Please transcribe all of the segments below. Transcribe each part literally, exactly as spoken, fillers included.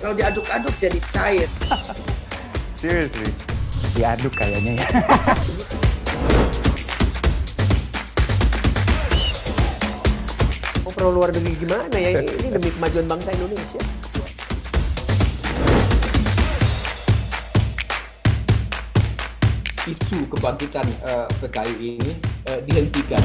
Kalau diaduk-aduk jadi cair. Seriously? Diaduk kayaknya ya. Oh, perlu luar negeri gimana ya? Ini demi kemajuan bangsa Indonesia. Isu kebangkitan uh, P K I ini uh, dihentikan.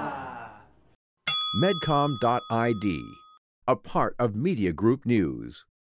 medcom dot I D, a part of Media Group News.